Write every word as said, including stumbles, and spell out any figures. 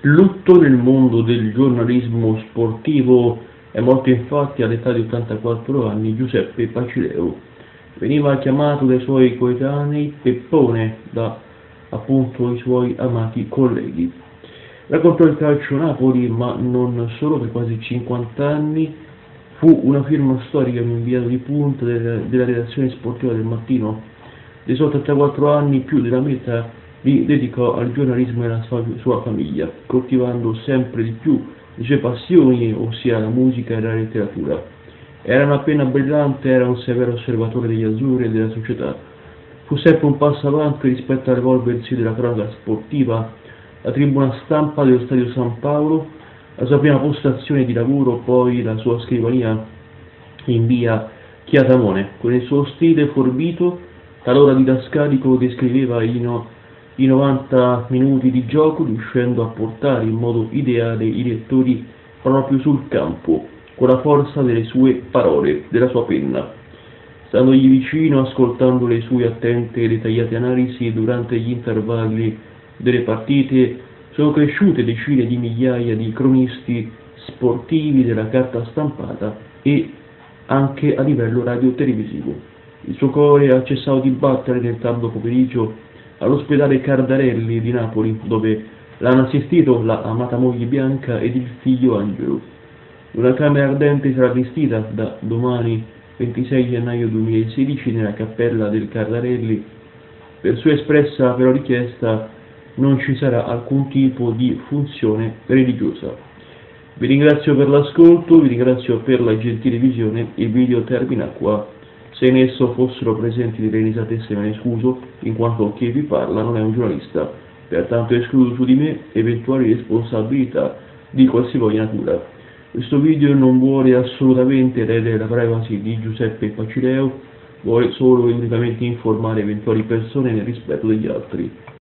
Lutto nel mondo del giornalismo sportivo. È morto infatti all'età di ottantaquattro anni Giuseppe Pacileo. Veniva chiamato dai suoi coetanei Peppone, da appunto i suoi amati colleghi. Raccontò il calcio Napoli, ma non solo, per quasi cinquanta anni. Fu una firma storica, un inviato di punta della, della redazione sportiva del Mattino. Dei suoi ottantaquattro anni, più della metà li dedicò al giornalismo e alla sua, sua famiglia, coltivando sempre di più le sue passioni, ossia la musica e la letteratura. Era una penna brillante, era un severo osservatore degli azzurri e della società. Fu sempre un passo avanti rispetto all'evolversi della cronaca sportiva. La tribuna stampa dello Stadio San Paolo, la sua prima postazione di lavoro, poi la sua scrivania in via Chiatamone. Con il suo stile forbito, talora didascalico, descriveva i, no, i novanta minuti di gioco, riuscendo a portare in modo ideale i lettori proprio sul campo, con la forza delle sue parole, della sua penna. Standogli vicino, ascoltando le sue attente e dettagliate analisi durante gli intervalli delle partite, sono cresciute decine di migliaia di cronisti sportivi della carta stampata e anche a livello radio-televisivo. Il suo cuore ha cessato di battere nel tardo pomeriggio all'ospedale Cardarelli di Napoli, dove l'hanno assistito la amata moglie Bianca ed il figlio Angelo. Una camera ardente sarà allestita da domani ventisei gennaio duemilasedici nella cappella del Cardarelli. Per sua espressa però richiesta non ci sarà alcun tipo di funzione religiosa. Vi ringrazio per l'ascolto, vi ringrazio per la gentile visione. Il video termina qua. Se in esso fossero presenti delle risatesse me ne scuso, in quanto chi vi parla non è un giornalista, pertanto escludo su di me eventuali responsabilità di qualsivoglia natura. Questo video non vuole assolutamente ledere la privacy di Giuseppe Pacileo, vuole solo e unicamente informare eventuali persone nel rispetto degli altri.